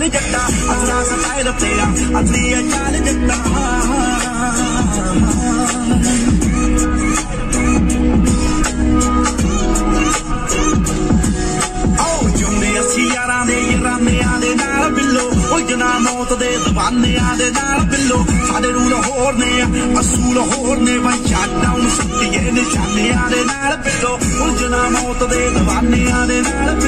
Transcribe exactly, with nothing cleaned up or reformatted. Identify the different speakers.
Speaker 1: चाल जट्टा असला स्टाइल तेरा असली है चाल जट्टा मौत दे दवाने आदे नाल बिल्लो साडे रूल होर ने असूल होर ने वन शटडाउन सत्तिए निशाने आदे नाल बिल्लो उलझना मौत दे दवाने आदे नाल